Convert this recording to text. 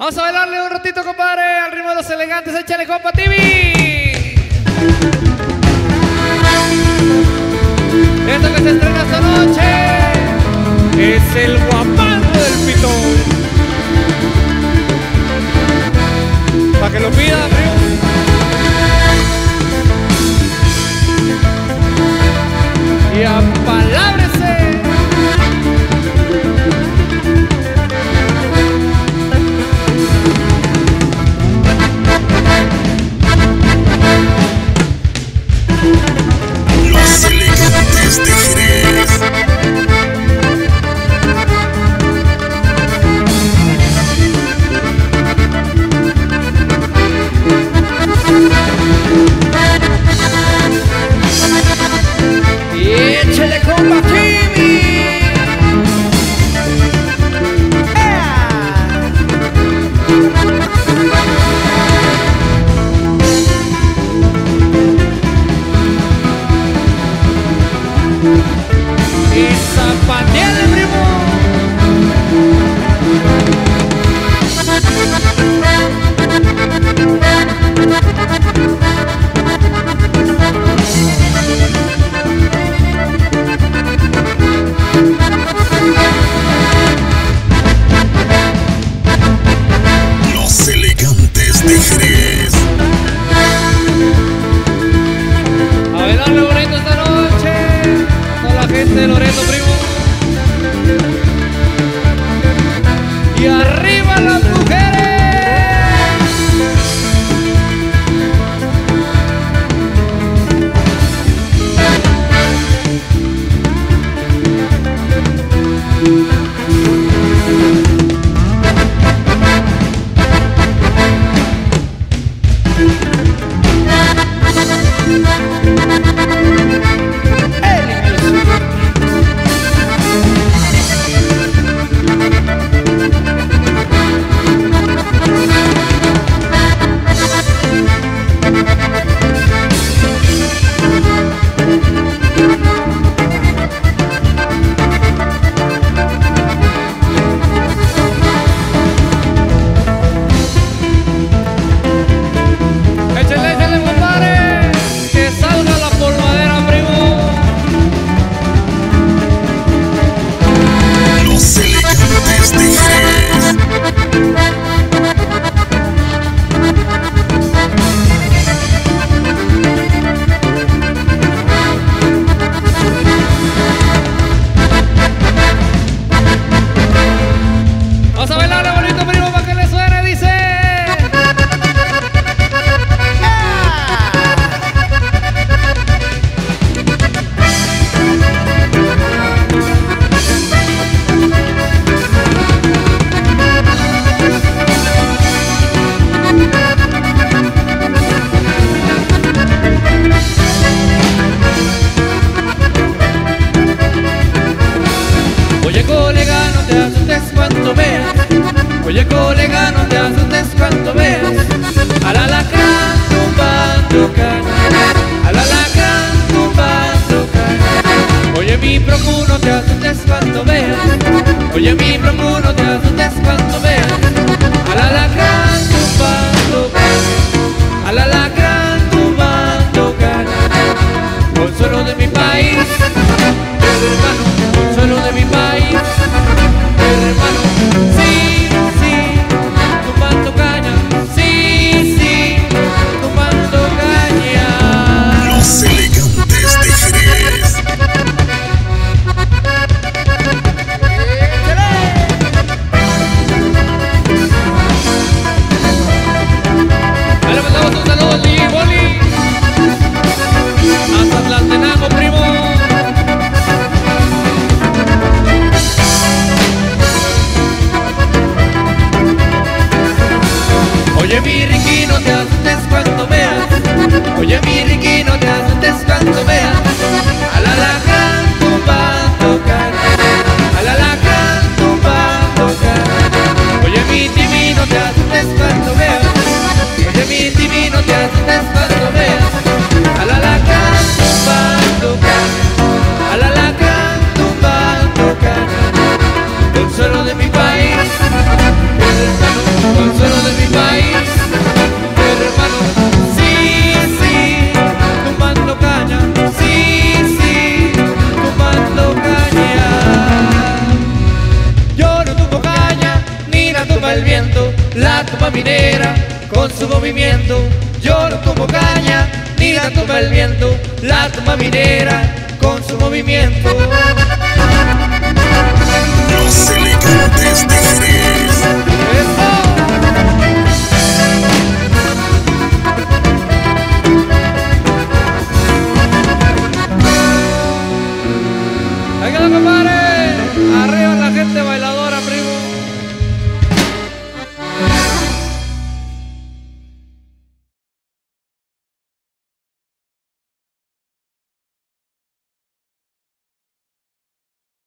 Vamos a bailarle un ratito, compadre, al ritmo de Los Elegantes. Échale, compa, TV. Esto que se estrena esta noche es el guapango del pitón. Pa' que lo pida, primo. Y apalábrese. Los Elegantes de Jerez. Y échale, compa, Timmy. Y zapateale, primo. Los Elegantes de Jerez. A bailarle bonito esta noche a toda la gente de Loreto, primo. Y arriba las mujeres. Échale, compadre, que salga la polvadera, primo. Los Elegantes de Jerez. Vamos a bailarle bonito, primo, para que le suene, dice. Oye, colega, no te asustes cuando veas. Oye, colega, no te asustes cuando veas al alacrán tumbando caña, al alacrán tumbando caña. Oye, mi procu, no te asustes cuando veas. Oye, mi procu, no te asustes cuando veas al alacrán tumbando caña, al alacrán tumbando caña. Consuelo de mi país, hermano, consuelo de mi país, hermano. Sí, sí, tumbando caña. Sí, sí, tumbando caña. Los Elegantes de Jerez. Ahí le mandamos un saludo al DJ Boli hasta Tlaltenango, primo. Oye, mi Ricky, no te asustes cuando veas. Oye, mi Ricky, no te asustes cuando veas al alacrán tumbando caña, al alacrán tumbando caña. Oye, mi Timmy, no te asustes cuando veas. Oye, mi Timmy, no te asustes cuando veas al alacrán tumbando caña, al alacrán tumbando caña. Consuelo de mi país, hermano, tumba el viento, la tumba minera con su movimiento. Yo no tumbo caña, ni la tumba el viento, la tumba minera con su movimiento. Los